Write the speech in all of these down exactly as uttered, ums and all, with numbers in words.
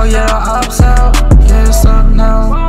yeah, the ups out, yeah, it's up now.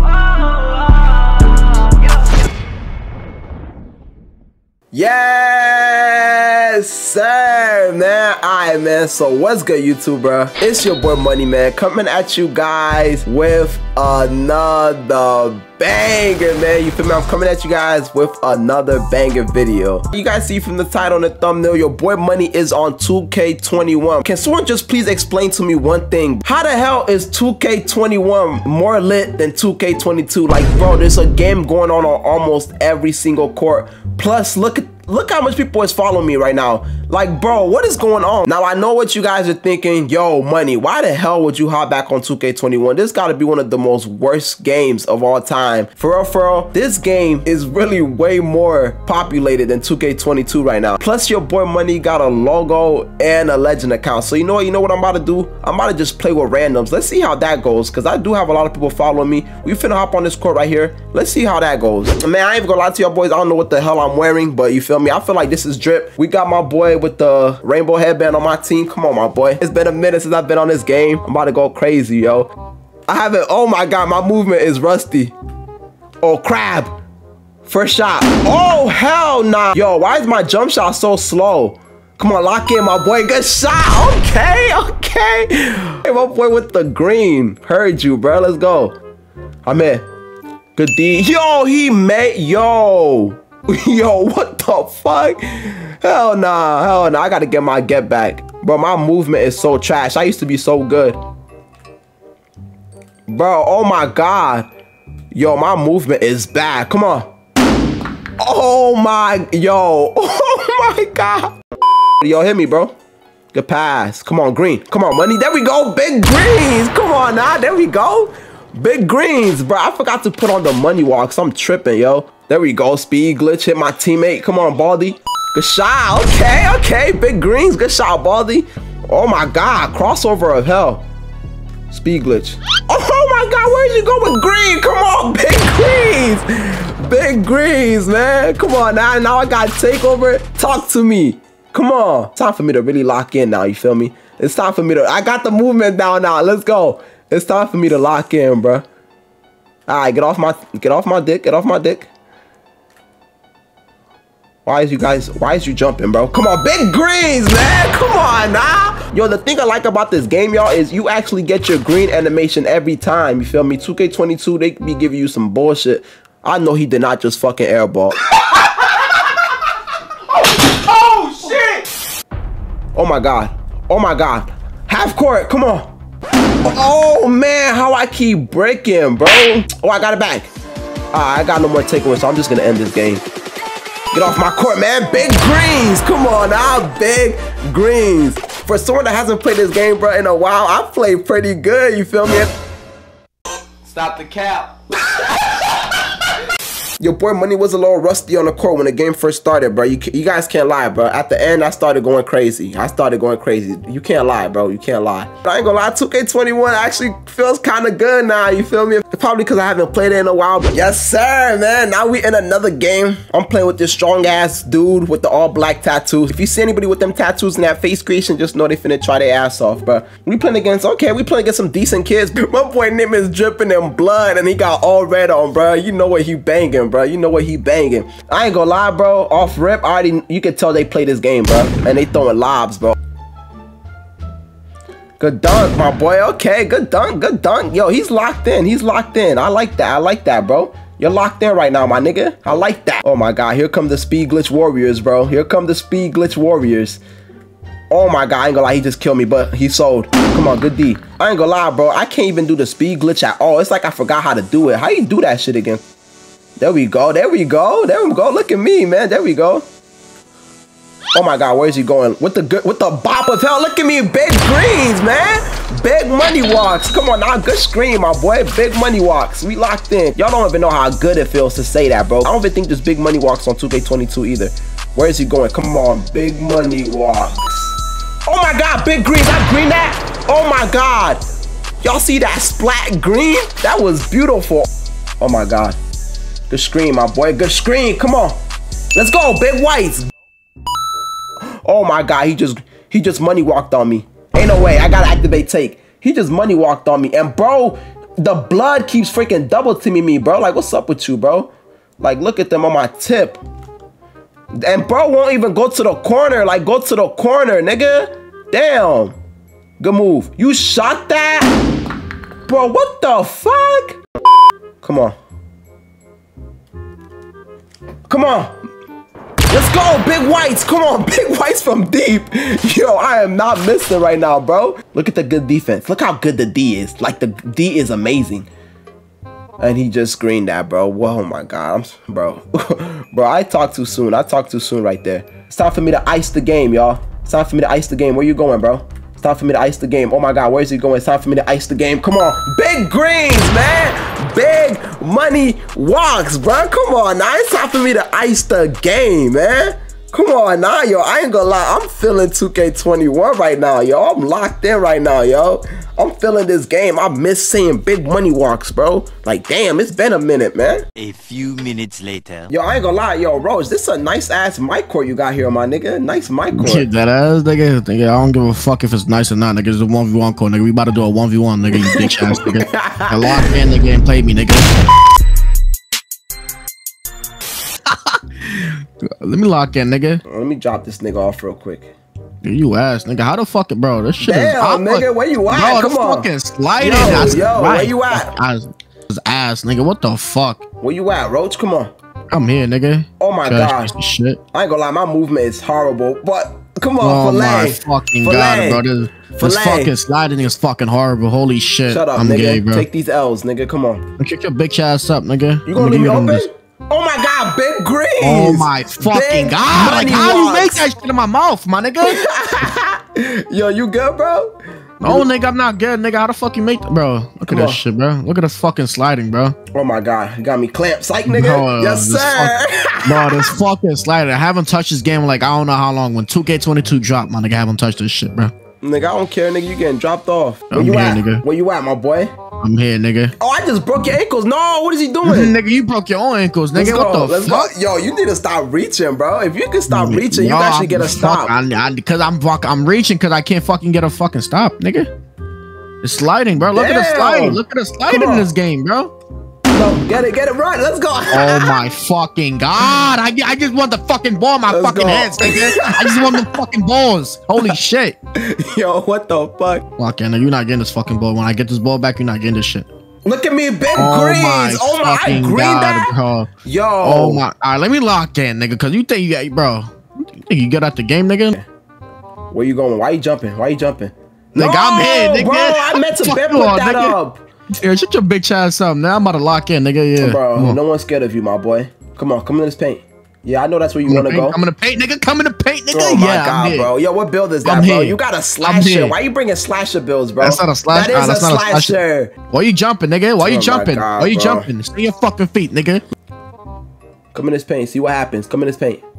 Yes, sir, man. Alright, man. So what's good, YouTube, bro? It's your boy Money, man, coming at you guys with another banger, man. You feel me? I'm coming at you guys with another banger video. You guys see from the title and the thumbnail, your boy Money is on two K twenty-one. Can someone just please explain to me one thing? How the hell is two K twenty-one more lit than two K twenty-two? Like, bro, there's a game going on on almost every single court. Plus, look at Look how much people is following me right now. Like, bro, what is going on? Now, I know what you guys are thinking. Yo, Money, why the hell would you hop back on two K twenty-one? This gotta be one of the most worst games of all time. For real, for real, this game is really way more populated than two K twenty-two right now. Plus, your boy Money got a logo and a legend account. So, you know what? You know what I'm about to do? I'm about to just play with randoms. Let's see how that goes, because I do have a lot of people following me. We finna hop on this court right here. Let's see how that goes. Man, I ain't even gonna lie to y'all boys. I don't know what the hell I'm wearing, but you feel me? I feel like this is drip. We got my boy with the rainbow headband on my team. Come on, my boy. It's been a minute since I've been on this game. I'm about to go crazy, yo. I haven't. Oh my god, my movement is rusty. Oh, crab. First shot. Oh, hell nah. Yo, why is my jump shot so slow? Come on, lock in, my boy. Good shot. Okay, okay. Hey, my boy with the green. Heard you, bro. Let's go. I'm in. Good D. Yo, he made. Yo. Yo, what the fuck? Hell nah, hell nah. I gotta get my get back. Bro, my movement is so trash. I used to be so good. Bro, oh my god. Yo, my movement is bad. Come on. Oh my, yo. Oh my god. Yo, hit me, bro. Good pass. Come on, green. Come on, Money. There we go. Big greens. Come on now. There we go. Big greens, bro. I forgot to put on the money walks. I'm tripping, yo. There we go. Speed glitch. Hit my teammate. Come on, Baldy. Good shot. Okay, okay. Big greens. Good shot, Baldy. Oh my god. Crossover of hell. Speed glitch. Oh my god. Where'd you go with green? Come on. Big greens. Big greens, man. Come on now. Now I got takeover. Talk to me. Come on. Time for me to really lock in now. You feel me? It's time for me to. I got the movement down now. Let's go. It's time for me to lock in, bro. All right, get off my, get off my dick, get off my dick. Why is you guys, why is you jumping, bro? Come on, big greens, man. Come on, nah. Yo, the thing I like about this game, y'all, is you actually get your green animation every time. You feel me? two K twenty-two, they be giving you some bullshit. I know he did not just fucking airball. Oh, shit. Oh my god. Oh my god. Half court, come on. Oh man, how I keep breaking, bro. Oh, I got it back. Right, I got no more takeaways, so I'm just gonna end this game. Get off my court, man. Big greens. Come on now, big greens. For someone that hasn't played this game, bro, in a while, I played pretty good. You feel me? Stop the cap. Your boy Money was a little rusty on the court when the game first started, bro. You, you guys can't lie, bro. At the end, I started going crazy. I started going crazy. You can't lie, bro. You can't lie. But I ain't gonna lie, two K twenty-one actually feels kind of good now. You feel me? Probably because I haven't played it in a while. But yes, sir, man. Now we in another game. I'm playing with this strong-ass dude with the all-black tattoos. If you see anybody with them tattoos and that face creation, just know they finna try their ass off, bro. We playing against, okay, we playing against some decent kids. My boy name is dripping in blood, and he got all red on, bro. You know what he banging, bro. You know what he banging. I ain't gonna lie, bro. Off rip, I already, you can tell they play this game, bro. And they throwing lobs, bro. Good dunk, my boy. Okay, good dunk, good dunk. Yo, he's locked in. He's locked in. I like that. I like that, bro. You're locked in right now, my nigga. I like that. Oh my god, here come the speed glitch warriors, bro. Here come the speed glitch warriors. Oh my god, I ain't gonna lie, he just killed me, but he sold. Come on, good D. I ain't gonna lie, bro. I can't even do the speed glitch at all. It's like I forgot how to do it. How you do that shit again? There we go. There we go. There we go. Look at me, man. There we go. Oh my god, where's he going? With the good, with the bop of hell. Look at me, big greens, man. Big money walks. Come on now, good screen, my boy. Big money walks. We locked in. Y'all don't even know how good it feels to say that, bro. I don't even think there's big money walks on two K twenty-two either. Where is he going? Come on, big money walks. Oh my god, big greens. I green that. Oh my god. Y'all see that splat green? That was beautiful. Oh my god. Good screen, my boy. Good screen. Come on. Let's go, big whites. Oh my god, he just he just money walked on me. Ain't no way. I gotta activate take. He just money walked on me. And bro, the blood keeps freaking double teaming me, bro. Like, what's up with you, bro? Like, look at them on my tip. And bro won't even go to the corner. Like, go to the corner, nigga. Damn. Good move. You shot that? Bro, what the fuck? Come on. Come on. Let's go, big whites. Come on, big whites from deep. Yo, I am not missing right now, bro. Look at the good defense. Look how good the D is. Like, the D is amazing. And he just screened that, bro. Whoa, my God. I'm, bro. Bro, I talked too soon. I talked too soon right there. It's time for me to ice the game, y'all. It's time for me to ice the game. Where you going, bro? It's time for me to ice the game. Oh, my God. Where's he going? It's time for me to ice the game. Come on. Big greens, man. Big money walks, bro. Come on now. It's time for me to ice the game, man. Come on now, yo. I ain't gonna lie. I'm feeling two K twenty-one right now, yo. I'm locked in right now, yo. I'm feeling this game. I miss seeing big money walks, bro. Like, damn, it's been a minute, man. A few minutes later. Yo, I ain't gonna lie, yo, Roach, this is a nice ass mic core you got here, my nigga. Nice mic core. Shit, that ass, nigga. nigga. I don't give a fuck if it's nice or not, nigga. It's a one v one core, nigga. We about to do a one v one, nigga. You bitch ass, nigga. I locked in, nigga, and played me, nigga. Let me lock in, nigga. Let me drop this nigga off real quick. You ass, nigga. How the fuck, bro? This shit Damn, is I'm nigga, where you at? Bro, Come this on. fucking sliding. Yo, That's yo, right. where you at? Ass, ass, nigga. What the fuck? Where you at, Roach? Come on. I'm here, nigga. Oh my Trash God. piece of shit. I ain't gonna lie, my movement is horrible, but come Oh on, my fillet. fucking Fillet. God, bro. This, this Fillet. fucking sliding is fucking horrible. Holy shit. Shut up, I'm nigga. gay, bro. Take these L's, nigga. Come on. Kick your bitch ass up, nigga. You gonna I'ma leave me give you them open? this- Oh my God, big greens. Oh my fucking Big God. Like, money how you make walks. that shit in my mouth, my nigga? Yo, you good, bro? No, nigga, I'm not good, nigga. How the fuck you make that, bro? Look Come at this on. shit, bro. Look at this fucking sliding, bro. Oh my God, you got me clamped. Psych, nigga. Bro, yes, this sir. fuck- bro, this fucking sliding. I haven't touched this game in like, I don't know how long. When two K twenty-two dropped, my nigga, I haven't touched this shit, bro. Nigga, I don't care, nigga. You getting dropped off. Where I'm you here, at? nigga. Where you at, my boy? I'm here, nigga. Oh, I just broke your ankles. No, what is he doing? Nigga, you broke your own ankles, Let's nigga. go. What the Let's fuck? go. Yo, you need to stop reaching, bro. If you can stop reaching, you Yo, can actually I'm- get a fuck, stop. I, I, Cause I'm fuck, I'm reaching because I can't fucking get a fucking stop, nigga. It's sliding, bro. Look at the Damn. slide. Look at the sliding Come in on. this game, bro. No, get it, get it right. Let's go. Oh my fucking God. I, I just want the fucking ball in my Let's fucking go. hands, nigga. I just want the fucking balls. Holy shit. Yo, what the fuck? Lock in. You're not getting this fucking ball. When I get this ball back, you're not getting this shit. Look at me, big Oh greens. my Oh my, I fucking greened God, that. bro. Yo. Oh my. All right, let me lock in, nigga. Cause you think you got, bro. You think you good at the game, nigga? Where you going? Why you jumping? Why you jumping? Nigga, no, I'm here, nigga. Bro, I meant to Fuck bet you put all, that nigga. up. Yeah, shut your bitch ass up. Now I'm about to lock in, nigga. Yeah. Bro, Come on. no one's scared of you, my boy. Come on, come in this paint. Yeah, I know that's where you Come in want the to paint, go. Come in the paint, nigga. Come in the paint, nigga. Oh my yeah, I'm God, here. bro. Yo, what build is that, I'm bro? here. You got a I'm slasher. here. Why you bringing slasher builds, bro? That's not a slash. That is ah, that's a not a slasher. Why you jumping, nigga? Why Oh you my jumping? God, Why you bro. jumping? Stay your fucking feet, nigga. Come in this paint. See what happens. Come in this paint.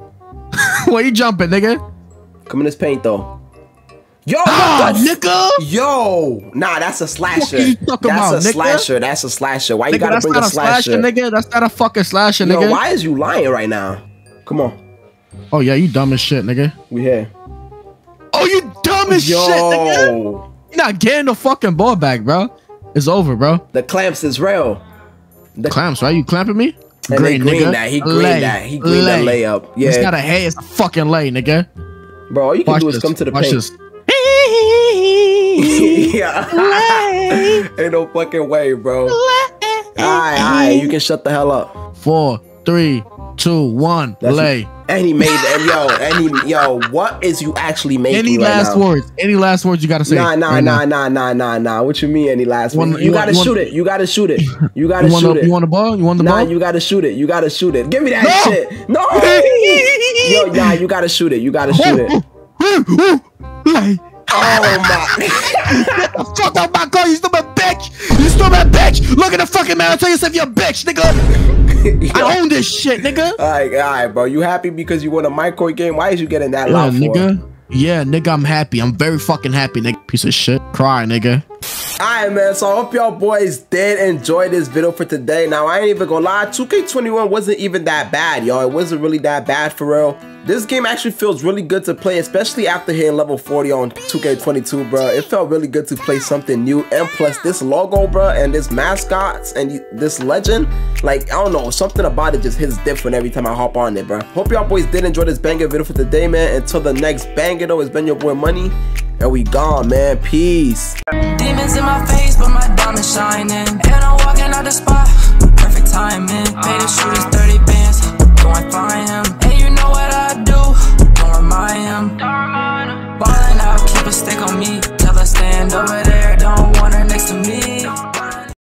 Why you jumping, nigga? Come in this paint, though. Yo, Ah, what the f- nigga. Yo, nah, that's a slasher. What you talking That's about, a nigga? slasher. That's a slasher. Why you Nigga, gotta that's bring not a a slasher, slasher? nigga. That's not a fucking slasher, Yo, nigga. why is you lying right now? Come on, Oh yeah, you dumb as shit, nigga. we here. Oh, you dumb as Yo, shit, nigga. You're not getting the fucking ball back, bro. It's over, bro. the clamps is real. The Clamps, right? You clamping me? And they Green, green nigga. that. He greened Lay. that. He greened Lay. that layup. It's Yeah, not a hey, it's a fucking lay, nigga. bro. All you can Watch do is this. come to the Watch paint. this. Yeah. Ain't no fucking way, bro. Alright, alright. You can shut the hell up. Four, three, two, one, That's- lay. And he made and yo, and he yo, what is you actually making Any right last now? words? Any last words you gotta say? Nah, nah, right nah, now? nah, nah, nah, nah. What you mean any last One- one? you You want- gotta you want- shoot it. You gotta shoot it. You gotta You want, shoot the, it. you want the ball? You want the Nah, ball? you gotta shoot it. You gotta shoot it. Give me that No! shit. No. Yo, nah, you gotta shoot it. You gotta shoot it. Lay. Oh my. Fuck out my car, you stupid bitch! You stupid bitch! Look at the fucking man, tell yourself you're a bitch, nigga! I own this shit, nigga! Alright, alright, bro. You happy because you won a micro game? Why is you getting that Yeah, loud for? nigga. Yeah, nigga, I'm happy. I'm very fucking happy, nigga. Piece of shit. Cry, nigga. Alright, man, so I hope y'all boys did enjoy this video for today. Now, I ain't even gonna lie, two K twenty-one wasn't even that bad, y'all. It wasn't really that bad for real. This game actually feels really good to play, especially after hitting level forty on two K twenty-two, bro. It felt really good to play something new. And plus, this logo, bro, and this mascots and this legend, like, I don't know, something about it just hits different every time I hop on it, bro. Hope y'all boys did enjoy this banger video for today, man. Until the next banger, though, it's been your boy Money, and we gone, man. Peace. Demons in my face, but my diamond shining. And I'm walking out the spot, perfect timing. Pay the shooters thirty bands, go and find him. And you know what I do, don't remind him. Ballin' out, keep a stick on me, tell her stand over there.